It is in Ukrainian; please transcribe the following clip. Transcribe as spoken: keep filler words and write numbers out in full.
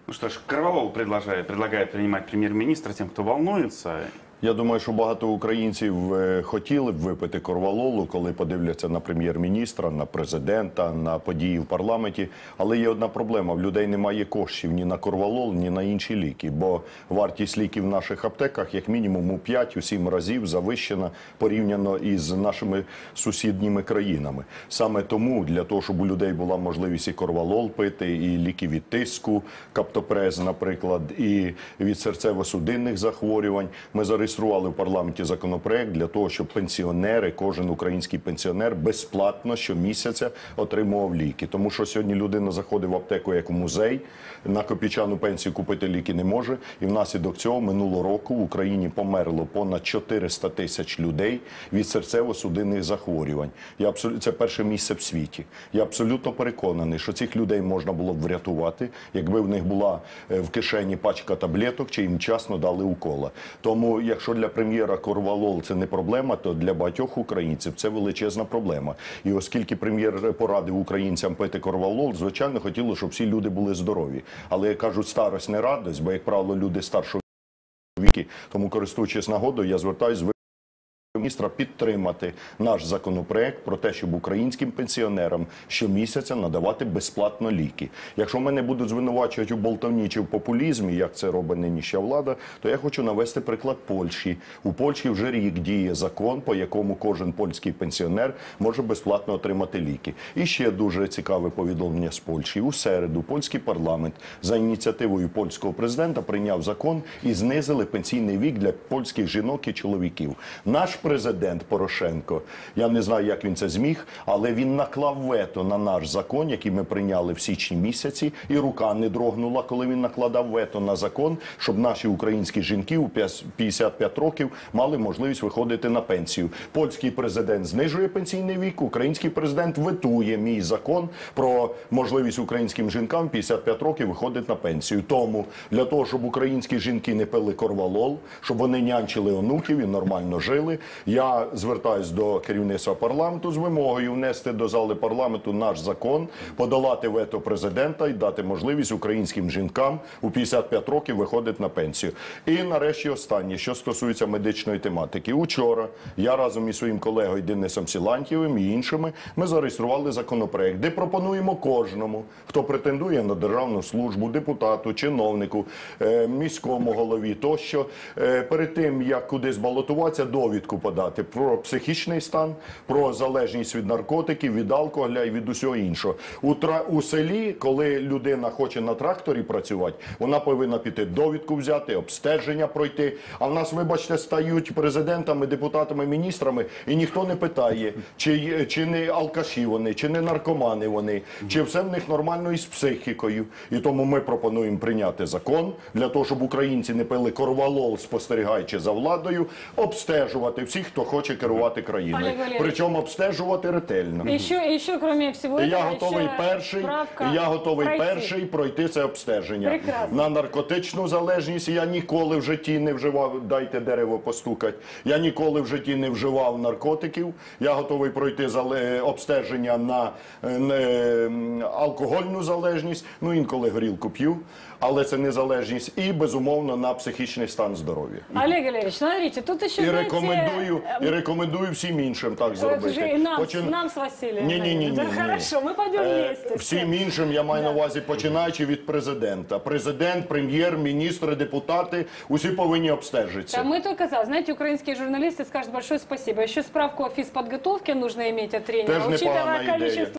Ну что ж, Корвалол предлагает, предлагает принимать премьер-министра тем, кто волнуется. Я думаю, що багато українців е, хотіли б випити корвалолу, коли подивляться на прем'єр-міністра, на президента, на події в парламенті. Але є одна проблема: в людей немає коштів ні на корвалол, ні на інші ліки. Бо вартість ліків в наших аптеках як мінімум у п'ять-сім разів завищена порівняно із нашими сусідніми країнами. Саме тому для того, щоб у людей була можливість і корвалол пити, і ліки від тиску, каптопрез, наприклад, і від серцево-судинних захворювань, ми зараз зареєстрували в парламенті законопроект для того, щоб пенсіонери, кожен український пенсіонер безплатно щомісяця отримував ліки. Тому що сьогодні людина заходить в аптеку як в музей, на копійчану пенсію купити ліки не може. І внаслідок цього минулого року в Україні померло понад чотириста тисяч людей від серцево-судинних захворювань. Я абсолютно, це перше місце в світі. Я абсолютно переконаний, що цих людей можна було б врятувати, якби в них була в кишені пачка таблеток, чи їм вчасно дали укола. Тому, якщо для прем'єра корвалол це не проблема, то для багатьох українців це величезна проблема. І оскільки прем'єр порадив українцям пити корвалол, звичайно, хотіло, щоб всі люди були здорові. Але, як кажуть, старость не радость, бо, як правило, люди старшого віку. Тому, користуючись нагодою, я звертаюся з міністра підтримати наш законопроект про те, щоб українським пенсіонерам щомісяця надавати безплатно ліки. Якщо мене будуть звинувачувати у болтовні чи в популізмі, як це робить нинішня влада, то я хочу навести приклад Польщі. У Польщі вже рік діє закон, по якому кожен польський пенсіонер може безплатно отримати ліки. І ще дуже цікаве повідомлення з Польщі. У середу польський парламент за ініціативою польського президента прийняв закон і знизили пенсійний вік для польських жінок і чоловіків. Наш президент Порошенко, я не знаю, як він це зміг, але він наклав вето на наш закон, який ми прийняли в січні місяці, і рука не дрогнула, коли він накладав вето на закон, щоб наші українські жінки у п'ятдесят п'ять років мали можливість виходити на пенсію. Польський президент знижує пенсійний вік, український президент ветує мій закон про можливість українським жінкам в п'ятдесят п'ять років виходити на пенсію. Тому для того, щоб українські жінки не пили корвалол, щоб вони нянчили онуків і нормально жили, я звертаюсь до керівництва парламенту з вимогою внести до зали парламенту наш закон, подолати вето президента і дати можливість українським жінкам у п'ятдесят п'ять років виходити на пенсію. І нарешті останнє, що стосується медичної тематики. Учора я разом із своїм колегою Денисом Силантьєвим і іншими ми зареєстрували законопроект, де пропонуємо кожному, хто претендує на державну службу, депутату, чиновнику, міському голові тощо, перед тим, як кудись балотуватися, довідку подати про психічний стан, про залежність від наркотиків, від алкоголя і від усього іншого. У, тра... у селі, коли людина хоче на тракторі працювати, вона повинна піти довідку взяти, обстеження пройти. А в нас, вибачте, стають президентами, депутатами, міністрами, і ніхто не питає, чи, чи не алкаші вони, чи не наркомани вони, чи все в них нормально із психікою. І тому ми пропонуємо прийняти закон для того, щоб українці не пили корвалол, спостерігаючи за владою, обстежувати всіх, хто хоче керувати країною. Причому обстежувати ретельно. І ще, і ще, крім всього, і я готовий перший, і я готовий пройти. перший пройти це обстеження. Прекрасно. На наркотичну залежність я ніколи в житті не вживав, дайте дерево постукати, я ніколи в житті не вживав наркотиків. Я готовий пройти обстеження на алкогольну залежність, ну інколи горілку п'ю, але це не залежність, і, безумовно, на психічний стан здоров'я. Олег Валерьевич, смотрите, тут ще, і знаете... рекомендую, і рекомендую всім іншим так зробити. Вже і нам, Почин... нам з Василієм. Ні, ні, ні, ні. Хорошо, ми підемо е, їсти. Всім іншим я маю да. на увазі, починаючи від президента. Президент, прем'єр, міністри, депутати, усі повинні обстежитися. Да, мы только за. Знаете, украинские журналисты скажут большое спасибо. Еще справку о физподготовке нужно иметь от тренера. Теж непогана ідея.